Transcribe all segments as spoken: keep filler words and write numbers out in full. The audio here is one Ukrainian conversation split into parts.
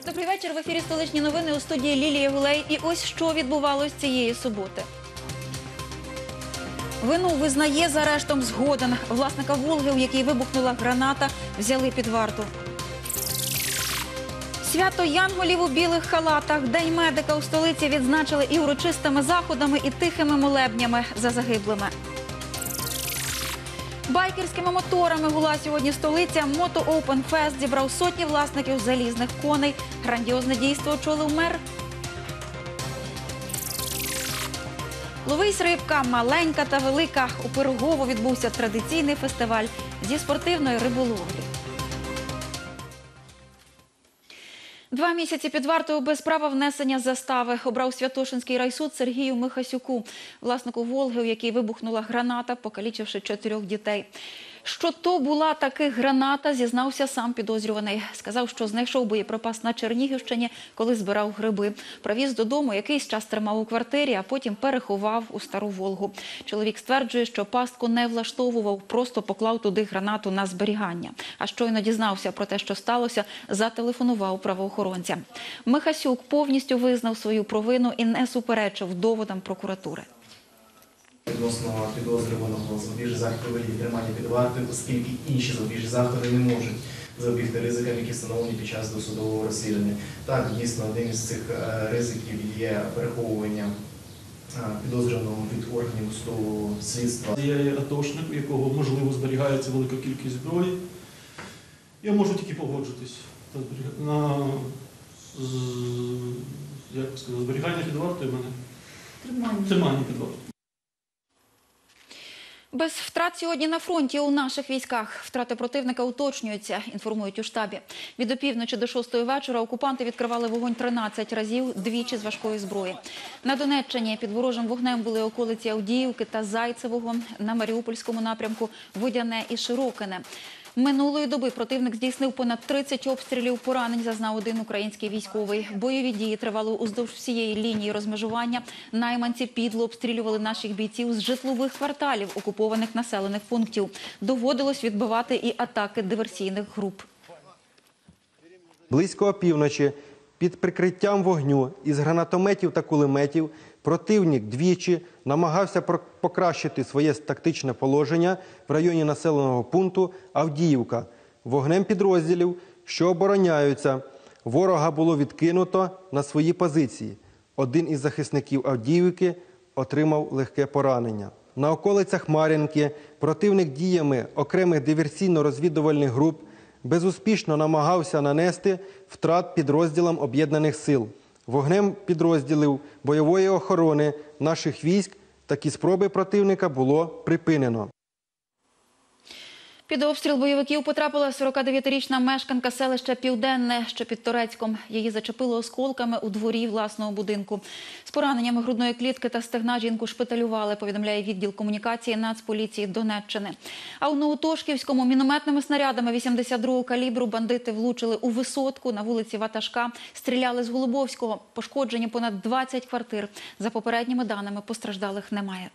Добрий вечір. В ефірі «Столичні новини», у студії Лілія Гулей. І ось що відбувалось цієї суботи. Вину визнає за арештом згоден. Власника «Волги», у якій вибухнула граната, взяли під варту. Свято янголів у білих халатах. День медика у столиці відзначили і урочистими заходами, і тихими молебнями за загиблими. Байкерськими моторами гула сьогодні столиця. Мото Оупен Фест зібрав сотні власників залізних коней. Грандіозне дійство очолив мер. Ловись рибка, маленька та велика. У Пирогово відбувся традиційний фестиваль зі спортивної риболовлі. Два місяці під вартою без права внесення застави обрав Святошинський райсуд Сергію Михасюку, власнику «Волги», у якій вибухнула граната, покалічивши чотирьох дітей. Що то була таки граната, зізнався сам підозрюваний. Сказав, що знайшов боєприпас на Чернігівщині, коли збирав гриби. Привіз додому, якийсь час тримав у квартирі, а потім переховав у стару «Волгу». Чоловік стверджує, що пастку не влаштовував, просто поклав туди гранату на зберігання. А щойно дізнався про те, що сталося, зателефонував правоохоронцям. Михасюк повністю визнав свою провину і не суперечив доводам прокуратури. Відносно підозрюваного запобіжних заходів вигляді тримання під вартою, оскільки інші запобіжні заходи не можуть запобігти ризикам, які встановлені під час досудового розслідування. Так, дійсно, одним із цих ризиків є переховування підозрюваного від органів досудового слідства. Я є атошник, у якого, можливо, зберігається велика кількість зброї. Я можу тільки погоджуватись на як сказати, зберігання під вартою мене. Тримання. Тримання під вартою. Без втрат сьогодні на фронті у наших військах. Втрати противника уточнюються, інформують у штабі. Від опівночі до шостої вечора окупанти відкривали вогонь тринадцять разів, двічі з важкої зброї. На Донеччині під ворожим вогнем були околиці Авдіївки та Зайцевого, на Маріупольському напрямку Водяне і Широкине. Минулої доби противник здійснив понад тридцять обстрілів, поранень зазнав один український військовий. Бойові дії тривали уздовж всієї лінії розмежування. Найманці підло обстрілювали наших бійців з житлових кварталів окупованих населених пунктів. Доводилось відбивати і атаки диверсійних груп. Близько опівночі під прикриттям вогню із гранатометів та кулеметів противник двічі намагався покращити своє тактичне положення в районі населеного пункту Авдіївка. Вогнем підрозділів, що обороняються, ворога було відкинуто на свої позиції. Один із захисників Авдіївки отримав легке поранення. На околицях Мар'їнки противник діями окремих диверсійно-розвідувальних груп безуспішно намагався нанести втрат підрозділам об'єднаних сил. Вогнем підрозділів бойової охорони наших військ такі спроби противника було припинено. Під обстріл бойовиків потрапила сорокадев'ятирічна мешканка селища Південне, що під Торецьком. Її зачепило осколками у дворі власного будинку. З пораненнями грудної клітки та стегна жінку шпиталювали, повідомляє відділ комунікації Нацполіції Донеччини. А у Новотошківському мінометними снарядами вісімдесят другого калібру бандити влучили у висотку на вулиці Ватажка, стріляли з Голубовського. Пошкоджені понад двадцять квартир. За попередніми даними, постраждалих немає.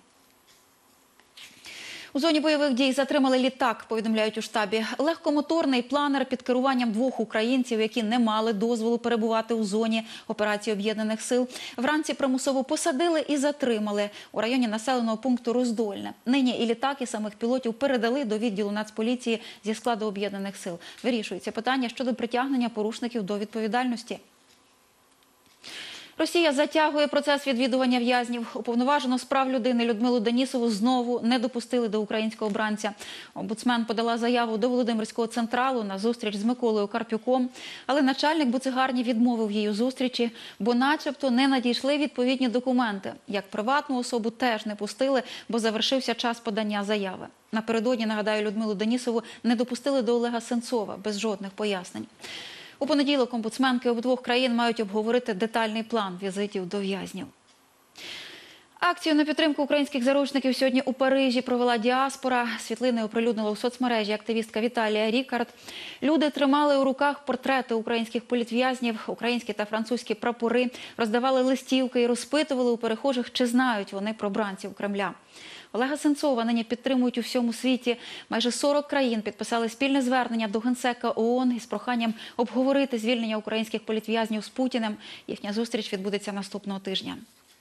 У зоні бойових дій затримали літак, повідомляють у штабі. Легкомоторний планер під керуванням двох українців, які не мали дозволу перебувати у зоні операції Об'єднаних сил. Вранці примусово посадили і затримали у районі населеного пункту Роздольне. Нині і літак, і самих пілотів передали до відділу Нацполіції зі складу Об'єднаних сил. Вирішується питання щодо притягнення порушників до відповідальності. Росія затягує процес відвідування в'язнів. Уповноважену з прав людини Людмилу Денісову знову не допустили до українського бранця. Омбудсмен подала заяву до Володимирського централу на зустріч з Миколою Карпюком, але начальник буцегарні відмовив їй у зустрічі, бо начебто не надійшли відповідні документи. Як приватну особу теж не пустили, бо завершився час подання заяви. Напередодні, нагадаю, Людмилу Денісову не допустили до Олега Сенцова без жодних пояснень. У понеділок омбудсменки обидвох країн мають обговорити детальний план візитів до в'язнів. Акцію на підтримку українських заручників сьогодні у Парижі провела діаспора. Світлини оприлюднила у соцмережі активістка Віталія Рікард. Люди тримали у руках портрети українських політв'язнів, українські та французькі прапори, роздавали листівки і розпитували у перехожих, чи знають вони про бранців Кремля. Олега Сенцова нині підтримують у всьому світі. Майже сорок країн підписали спільне звернення до Генсека ООН із проханням обговорити звільнення українських політв'язнів з Путіним. Їхня зустріч відбудеться наступного тижня.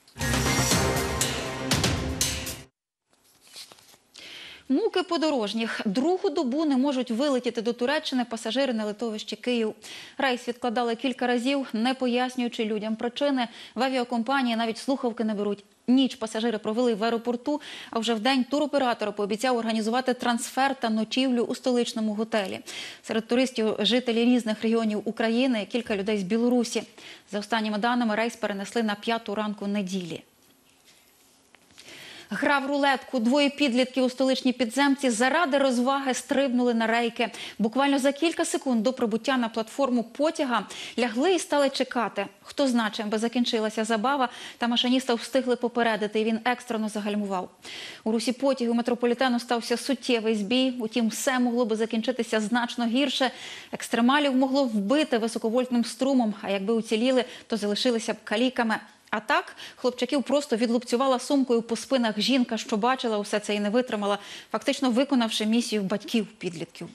Муки подорожніх. Другу добу не можуть вилетіти до Туреччини пасажири на литовищі Київ. Рейс відкладали кілька разів, не пояснюючи людям причини. В авіакомпанії навіть слухавки не беруть. Ніч пасажири провели в аеропорту, а вже вдень туроператор пообіцяв організувати трансфер та ночівлю у столичному готелі. Серед туристів жителі різних регіонів України, кілька людей з Білорусі. За останніми даними, рейс перенесли на п'яту ранку неділі. Гра в рулетку. Двоє підлітків у столичній підземці заради розваги стрибнули на рейки. Буквально за кілька секунд до прибуття на платформу потяга лягли і стали чекати. Хто знає, чим би закінчилася забава, та машиніста встигли попередити, і він екстрено загальмував. У русі потягу метрополітену стався суттєвий збій. Утім, все могло би закінчитися значно гірше. Екстремалів могло вбити високовольтним струмом, а якби уціліли, то залишилися б каліками. А так, хлопчаків просто відлупцювала сумкою по спинах жінка, що бачила усе це і не витримала, фактично виконавши місію батьків-підлітків.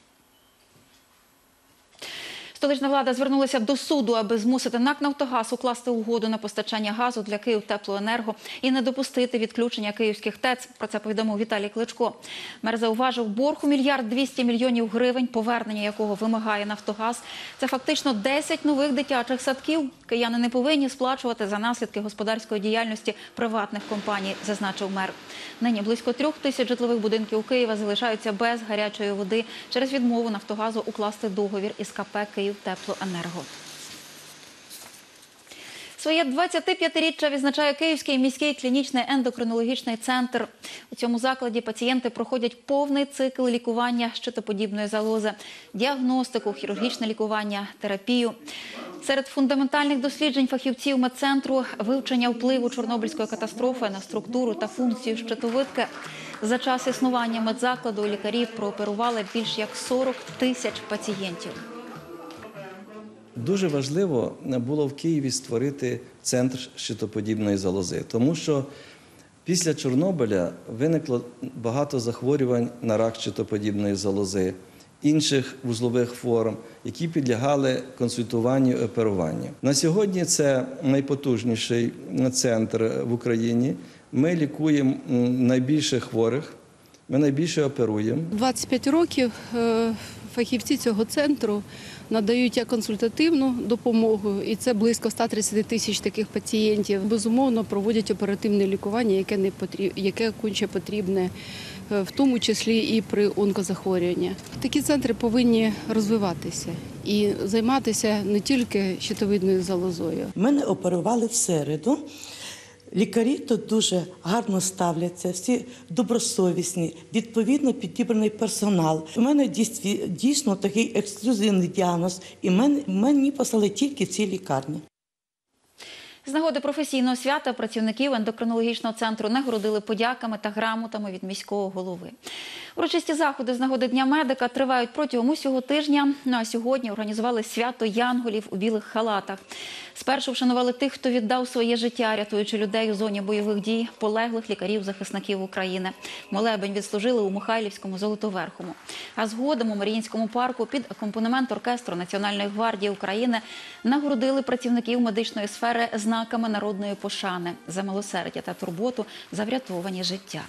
Столична влада звернулася до суду, аби змусити НАК «Нафтогаз» укласти угоду на постачання газу для «Київтеплоенерго» і не допустити відключення київських ТЕЦ. Про це повідомив Віталій Кличко. Мер зауважив, борг у мільярд двісті мільйонів гривень, повернення якого вимагає «Нафтогаз». Це фактично десять нових дитячих садків. Кияни не повинні сплачувати за наслідки господарської діяльності приватних компаній, зазначив мер. Нині близько трьох тисяч житлових будинків Києва залишаються без гарячої води через відмову «Нафтогазу» укласти договір із КП «Київтеплоенерго». Своє двадцятип'ятиріччя відзначає Київський міський клінічний ендокринологічний центр. У цьому закладі пацієнти проходять повний цикл лікування щитоподібної залози, діагностику, хірургічне лікування, терапію. Серед фундаментальних досліджень фахівців медцентру – вивчення впливу Чорнобильської катастрофи на структуру та функцію щитовидки. За час існування медзакладу лікарі прооперували більш як сорок тисяч пацієнтів. Дуже важливо було в Києві створити центр щитоподібної залози, тому що після Чорнобиля виникло багато захворювань на рак щитоподібної залози, інших вузлових форм, які підлягали консультуванню і оперуванню. На сьогодні це найпотужніший центр в Україні. Ми лікуємо найбільше хворих, ми найбільше оперуємо. двадцять п'ять років фахівці цього центру надають як консультативну допомогу, і це близько ста тридцяти тисяч таких пацієнтів. Безумовно, проводять оперативне лікування, яке не потрібне, яке конче потрібне, в тому числі і при онкозахворюванні. Такі центри повинні розвиватися і займатися не тільки щитовидною залозою. Мене оперували в середу. Лікарі тут дуже гарно ставляться, всі добросовісні, відповідно підібраний персонал. У мене дійсно такий ексклюзивний діагноз, і мені послали тільки в цій лікарні. З нагоди професійного свята працівників ендокринологічного центру нагородили подяками та грамотами від міського голови. Урочисті заходи з нагоди Дня медика тривають протягом усього тижня. Ну а сьогодні організували свято янголів у білих халатах. Спершу вшанували тих, хто віддав своє життя, рятуючи людей у зоні бойових дій, полеглих лікарів-захисників України. Молебень відслужили у Михайлівському Золотоверхому. А згодом у Маріїнському парку під акомпанемент оркестру Національної гвардії України нагородили працівників медичної сфери знаками народної пошани за милосердя та турботу за врятовані життя.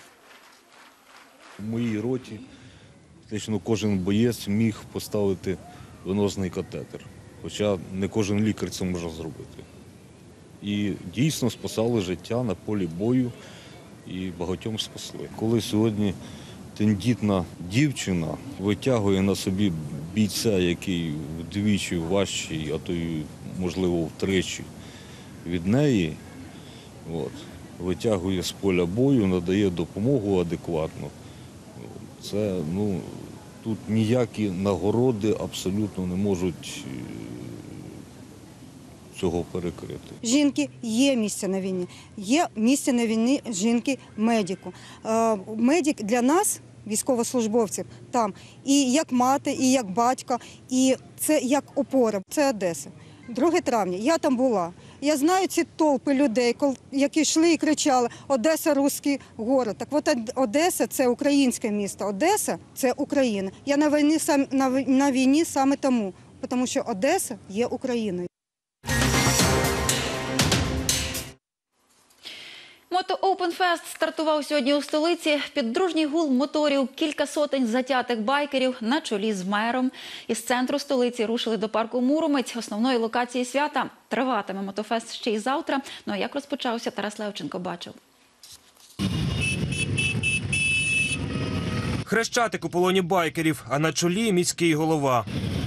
У моїй роті фактично кожен боєць міг поставити венозний катетер, хоча не кожен лікар це може зробити. І дійсно спасали життя на полі бою і багатьом спасли. Коли сьогодні тендітна дівчина витягує на собі бійця, який вдвічі важчий, а то й, можливо, втричі від неї, от, витягує з поля бою, надає допомогу адекватну. Це, ну, тут ніякі нагороди абсолютно не можуть цього перекрити. Жінки є місце на війні, є місце на війні жінки-медику. Медик для нас, військовослужбовців, там і як мати, і як батько, і це як опора. Це Одеса. друге травня, я там була. Я знаю ці толпи людей, які йшли і кричали «Одеса – русський город». Так от Одеса – це українське місто, Одеса – це Україна. Я на війні, на війні саме тому, тому що Одеса є Україною. Мото Open Fest стартував сьогодні у столиці. Під дружній гул моторів кілька сотень затятих байкерів на чолі з мером. Із центру столиці рушили до парку Муромець, основної локації свята. Триватиме мотофест ще й завтра. Ну а як розпочався, Тарас Левченко бачив. Хрещатик у полоні байкерів, а на чолі міський голова.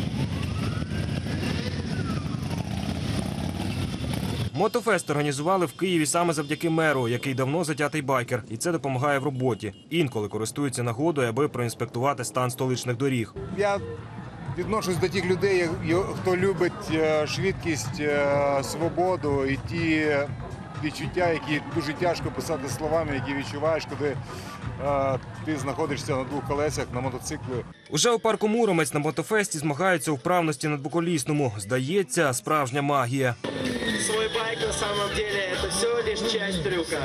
Мотофест організували в Києві саме завдяки меру, який давно затятий байкер. І це допомагає в роботі. Інколи користується нагодою, аби проінспектувати стан столичних доріг. Я відношусь до тих людей, хто любить швидкість, свободу і ті відчуття, які дуже тяжко писати словами, які відчуваєш, коли е, ти знаходишся на двох колесах, на мотоциклі. Уже у парку Муромець на мотофесті змагаються у вправності на двоколісному. Здається, справжня магія. Свой байк на самом деле это все лишь часть трюка.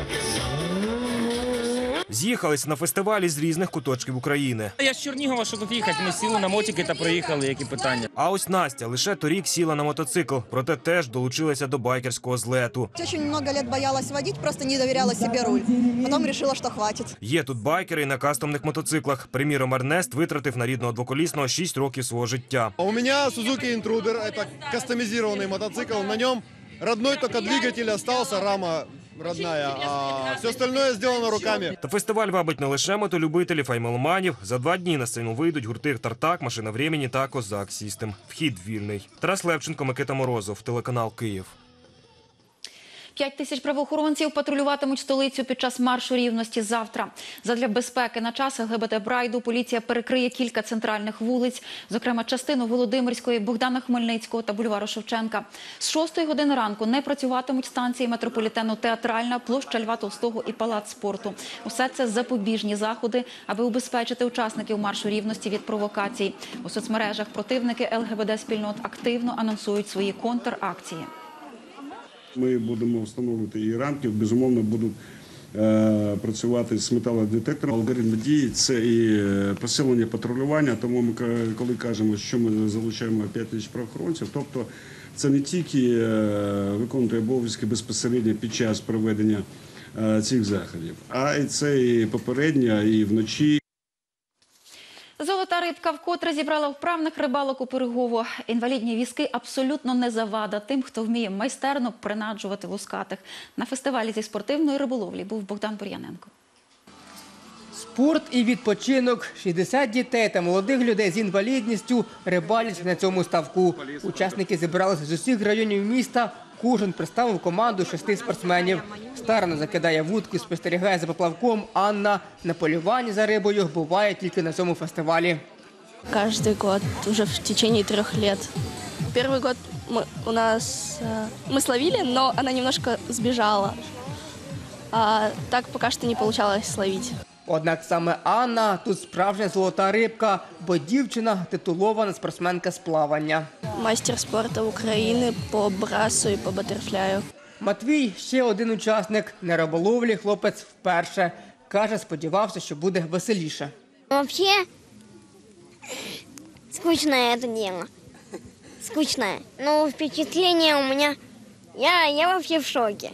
З'їхались на фестивалі з різних куточків України. Я з Чернігова, що тут їхати, ми сіли на мотики та проїхали, які питання. А ось Настя лише торік сіла на мотоцикл, проте теж долучилася до байкерського злету. Дуже багато років боялась водити, просто не довіряла собі руль. Потім вирішила, що хватить. Є тут байкери і на кастомних мотоциклах. Приміром, Ернест витратив на рідного двоколісного шість років свого життя. У мене Suzuki Intruder, це кастомізований мотоцикл, на ньому родной только двигатель остался, рама родная, а все остальное сделано руками. Та фестиваль вабить не лише мотолюбителів, а й меломанів. За два дні на сцену вийдуть гурти «Тартак», «Машина времени» та «Козак Сістем». Вхід вільний. Тарас Левченко, Микита Морозов, телеканал «Київ». П'ять тисяч правоохоронців патрулюватимуть столицю під час маршу рівності завтра. Задля безпеки на час ЛГБТ-прайду поліція перекриє кілька центральних вулиць, зокрема частину Володимирської, Богдана Хмельницького та бульвару Шевченка. З шостої години ранку не працюватимуть станції метрополітену «Театральна», площа Льва Толстого і палац спорту. Усе це запобіжні заходи, аби убезпечити учасників маршу рівності від провокацій. У соцмережах противники ЛГБТ-спільнот активно анонсують свої контракції. Ми будемо встановлювати і рамки, безумовно, будуть е, працювати з металодетектором. Алгоритм дії – це і посилення патрулювання, тому ми, коли кажемо, що ми залучаємо п'ять тисяч правоохоронців, тобто це не тільки е, виконувати обов'язки безпосередньо під час проведення е, цих заходів, а й це і попередньо, і вночі. Золота рибка вкотре зібрала вправних рибалок у Пирогово. Інвалідні візки абсолютно не завада тим, хто вміє майстерно принаджувати лускатих. На фестивалі зі спортивної риболовлі був Богдан Бур'яненко. Спорт і відпочинок. шістдесят дітей та молодих людей з інвалідністю рибалять на цьому ставку. Учасники зібралися з усіх районів міста. Кожен представив команду шести спортсменів. Старано закидає вудку і спостерігає за поплавком. Анна на полюванні за рибою буває тільки на цьому фестивалі. Каждый год, уже в течение трех лет. Первый год мы, у нас мы словили, но она немножко сбежала. А так пока что не получалось словить. Однак саме Анна тут справжня золота рибка, бо дівчина титулована спортсменка з плавання. Мастер спорту України по брасу і по батерфляю. Матвій – ще один учасник. На риболовлі хлопець вперше. Каже, сподівався, що буде веселіше. Взагалі, скучне це діло. Скучне. Но впечатлення у мене, я, я взагалі в шокі.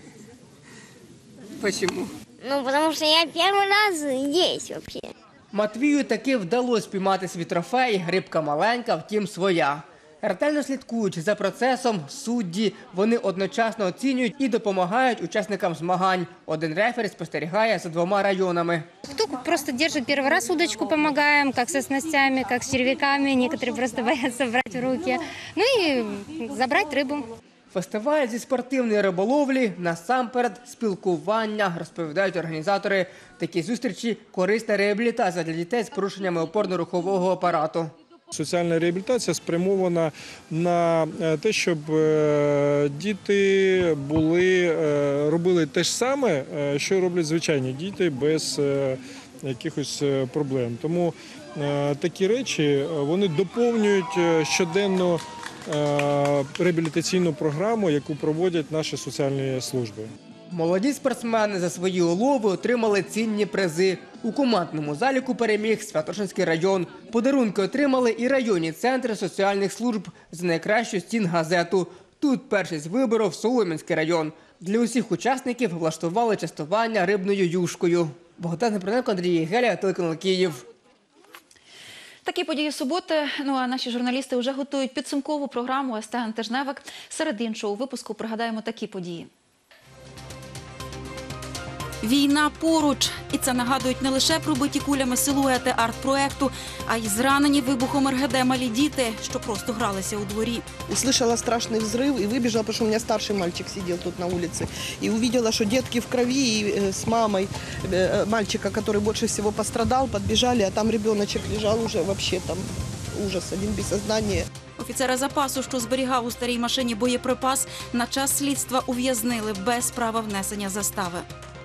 Чому? Ну, тому що я перший раз здесь вообще. Матвію таки вдалося піймати свій трофей. Рибка маленька, втім своя. Ретельно слідкуючи за процесом, судді, вони одночасно оцінюють і допомагають учасникам змагань. Один рефері спостерігає за двома районами. Кто просто держит первый раз удочку, помогаем, как со снастями, как с червяками. Некоторые просто боятся брать в руки. Ну и забрать рыбу. Фестиваль зі спортивної риболовлі – насамперед спілкування, розповідають організатори. Такі зустрічі – корисна реабілітація для дітей з порушеннями опорно-рухового апарату. Соціальна реабілітація спрямована на те, щоб діти були, робили те ж саме, що роблять звичайні діти без якихось проблем. Тому такі речі вони доповнюють щоденну е, реабілітаційну програму, яку проводять наші соціальні служби. Молоді спортсмени за свої улови отримали цінні призи. У командному заліку переміг Святошинський район. Подарунки отримали і районні центри соціальних служб за найкращу стінгазету. Тут першість виборов Солом'янський район. Для усіх учасників влаштували частування рибною юшкою. Богдан Гриненко, Андрій Геля, телеканал Київ. Такі події суботи. Ну а наші журналісти вже готують підсумкову програму ес те ен Тижневик. Серед іншого у випуску пригадаємо такі події. Війна поруч. І це нагадують не лише пробиті кулями силуети арт-проекту, а й зранені вибухом ер ге де малі діти, що просто гралися у дворі. Услышала страшный взрыв и выбежала, потому что у меня старший мальчик сидел тут на улице. И увидела, что детки в крови, и э, с мамой э, мальчика, который больше всего пострадал, подбежали, а там ребеночек лежал уже вообще там ужас, один без сознания. Офіцера запасу, що зберігав у старій машині боєприпас, на час слідства ув'язнили без права внесення застави.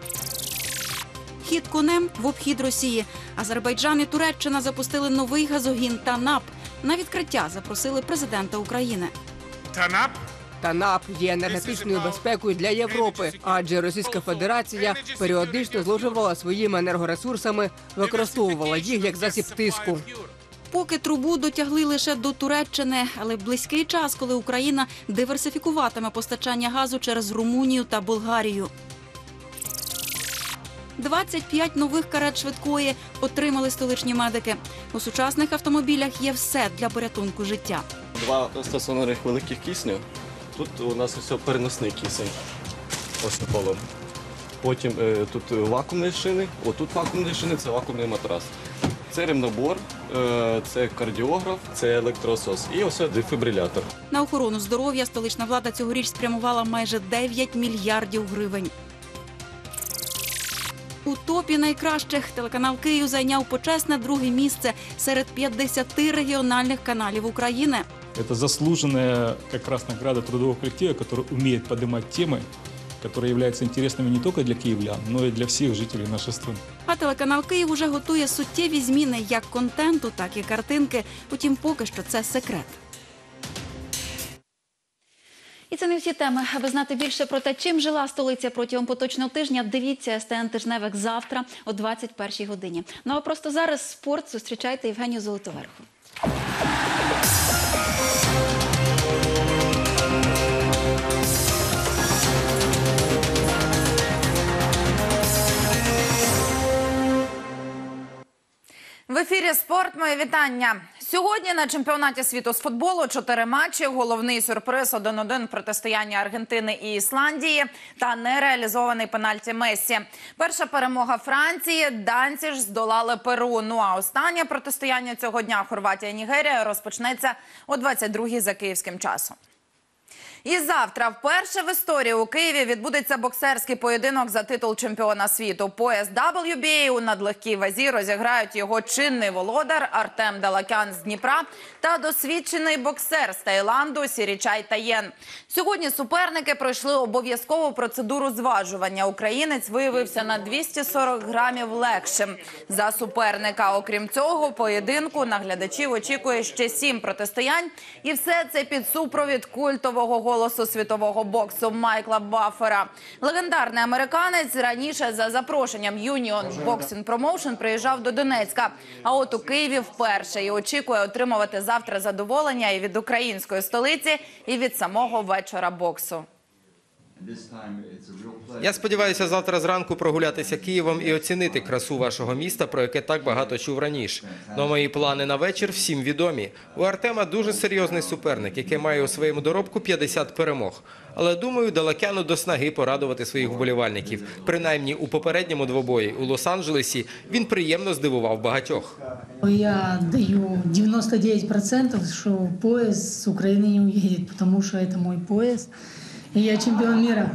Хід конем в обхід Росії. Азербайджан і Туреччина запустили новий газогін «Танап». На відкриття запросили президента України. ТАНАП? ТАНАП є енергетичною безпекою для Європи, адже Російська Федерація періодично зловживала своїми енергоресурсами, використовувала їх як засіб тиску. Поки трубу дотягли лише до Туреччини, але близький час, коли Україна диверсифікуватиме постачання газу через Румунію та Болгарію. двадцять п'ять нових карет швидкої отримали столичні медики. У сучасних автомобілях є все для порятунку життя. Два стаціонарних великих кисню. Тут у нас все переносний кисень. Ось колом. Потім е, тут вакуумні шини. О, тут вакуумні шини, це вакуумний матрас. Це ремнобор, е, це кардіограф, це електроосос і ось дефібрилятор. На охорону здоров'я столична влада цьогоріч спрямувала майже дев'ять мільярдів гривень. У топі найкращих телеканал «Київ» зайняв почесне друге місце серед п'ятдесяти регіональних каналів України. Это заслуженная как раз награда трудового коллектива, который умеет поднимать темы, которые являются интересными не только для киевлян, но и для всех жителей нашей страны. А телеканал «Київ» уже готує суттєві зміни як контенту, так і картинки. Утім, поки що це секрет. І це не всі теми. Аби знати більше про те, чим жила столиця протягом поточного тижня, дивіться ес те ен Тижневик завтра о двадцять першій годині. Ну а просто зараз спорт. Зустрічайте Євгенію Золотоверху. В ефірі «Спорт». Моє вітання. Сьогодні на чемпіонаті світу з футболу чотири матчі. Головний сюрприз один один протистояння Аргентини і Ісландії та нереалізований пенальті Мессі. Перша перемога Франції. Данці ж здолали Перу. Ну а останнє протистояння цього дня Хорватія-Нігерія розпочнеться о двадцять другій за київським часом. І завтра вперше в історії у Києві відбудеться боксерський поєдинок за титул чемпіона світу. Пояс дабл ю бі ей у надлегкій вазі розіграють його чинний володар Артем Далакян з Дніпра та досвідчений боксер з Таїланду Сірічай Таєн. Сьогодні суперники пройшли обов'язкову процедуру зважування. Українець виявився на двісті сорок грамів легшим за суперника. Окрім цього, поєдинку наглядачів очікує ще сім протистоянь. І все це під супровід культового голосу світового боксу Майкла Баффера. Легендарний американець раніше за запрошенням Union Boxing Promotion приїжджав до Донецька. А от у Києві вперше і очікує отримувати завтра задоволення і від української столиці, і від самого вечора боксу. Я сподіваюся завтра зранку прогулятися Києвом і оцінити красу вашого міста, про яке так багато чув раніше. Но мої плани на вечір всім відомі. У Артема дуже серйозний суперник, який має у своєму доробку п'ятдесят перемог. Але думаю, Далакяну до снаги порадувати своїх вболівальників. Принаймні у попередньому двобої у Лос-Анджелесі він приємно здивував багатьох. Я даю девяносто девять процентов, что пояс с Украины не уедет, потому что это мой пояс. И я чемпион мира.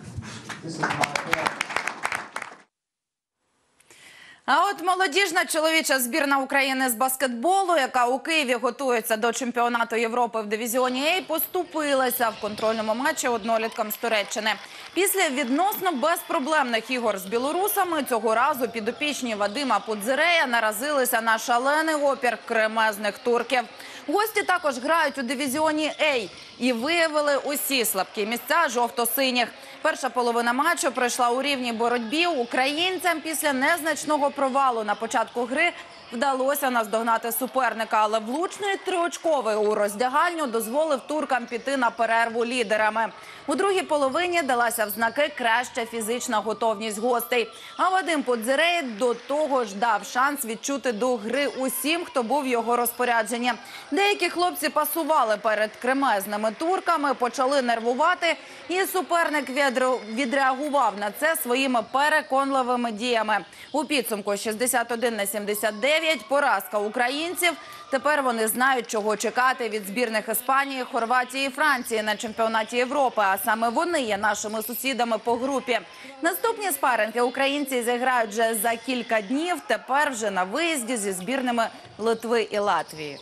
А от молодіжна чоловіча збірна України з баскетболу, яка у Києві готується до чемпіонату Європи в дивізіоні «А», поступилася в контрольному матчі одноліткам з Туреччини. Після відносно безпроблемних ігор з білорусами цього разу підопічні Вадима Пудзирея наразилися на шалений опір кремезних турків. Гості також грають у дивізіоні «А» і виявили усі слабкі місця жовто-синіх. Перша половина матчу пройшла у рівній боротьбі. Українцям після незначного провалу на початку гри вдалося наздогнати суперника, але влучний триочковий у роздягальню дозволив туркам піти на перерву лідерами. У другій половині далася в знаки краща фізична готовність гостей. А Вадим Подзирей до того ж дав шанс відчути до гри усім, хто був в його розпорядженні. Деякі хлопці пасували перед кремезними турками, почали нервувати, і суперник відреагував на це своїми переконливими діями. У підсумку шістдесят один на сімдесят дев'ять поразка українців. Тепер вони знають, чого чекати від збірних Іспанії, Хорватії і Франції на чемпіонаті Європи. А саме вони є нашими сусідами по групі. Наступні спаринги українці зіграють вже за кілька днів. Тепер вже на виїзді зі збірними Литви і Латвії.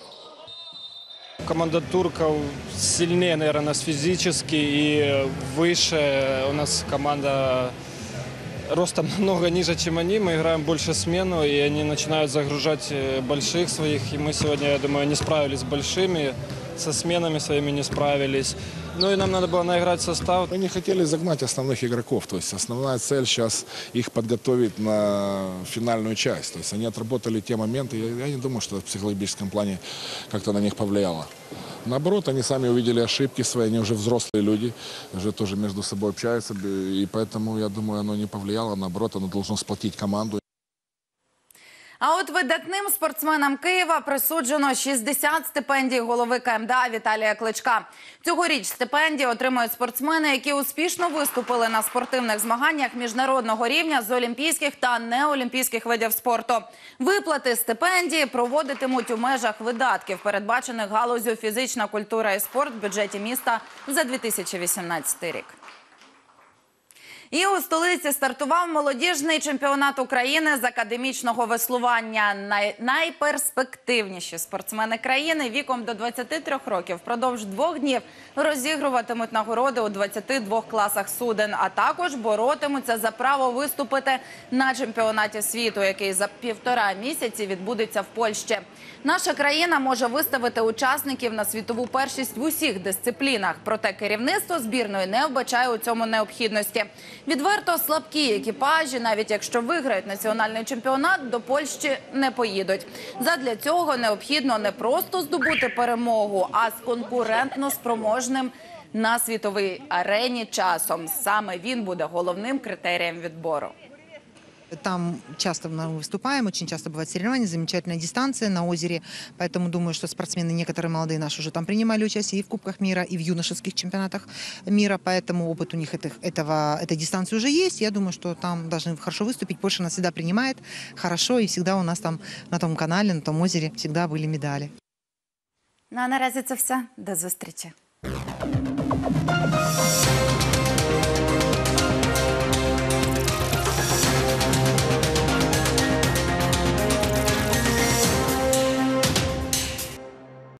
Команда турков сильнее, наверное, нас физически и выше. У нас команда ростом намного ниже, чем они. Мы играем больше смену, и они начинают загружать больших своих. И мы сегодня, я думаю, не справились с большими, со сменами своими не справились. Ну и нам надо было наиграть состав. Мы не хотели загнать основных игроков. То есть основная цель сейчас их подготовить на финальную часть. То есть они отработали те моменты. Я не думаю, что в психологическом плане как-то на них повлияло. Наоборот, они сами увидели ошибки свои, они уже взрослые люди, уже тоже между собой общаются. И поэтому, я думаю, оно не повлияло. Наоборот, оно должно сплотить команду. А от видатним спортсменам Києва присуджено шістдесят стипендій голови ка ем де а Віталія Кличка. Цьогоріч стипендії отримують спортсмени, які успішно виступили на спортивних змаганнях міжнародного рівня з олімпійських та неолімпійських видів спорту. Виплати стипендії проводитимуть у межах видатків, передбачених галуззю фізична культура і спорт в бюджеті міста за дві тисячі вісімнадцятий рік. І у столиці стартував молодіжний чемпіонат України з академічного веслування. Най... Найперспективніші спортсмени країни віком до двадцяти трьох років впродовж двох днів розігруватимуть нагороди у двадцяти двох класах суден, а також боротимуться за право виступити на чемпіонаті світу, який за півтора місяці відбудеться в Польщі. Наша країна може виставити учасників на світову першість в усіх дисциплінах, проте керівництво збірної не вбачає у цьому необхідності. Відверто слабкі екіпажі, навіть якщо виграють національний чемпіонат, до Польщі не поїдуть. Задля цього необхідно не просто здобути перемогу, а з конкурентно спроможним на світовій арені часом. Саме він буде головним критерієм відбору. Там часто мы выступаем, очень часто бывают соревнования, замечательная дистанция на озере, поэтому думаю, что спортсмены, некоторые молодые наши уже там принимали участие и в Кубках мира, и в юношеских чемпионатах мира, поэтому опыт у них этих, этого, этой дистанции уже есть. Я думаю, что там должны хорошо выступить. Польша нас всегда принимает хорошо, и всегда у нас там на том канале, на том озере всегда были медали. Ну а наразі це все. До зустрічі.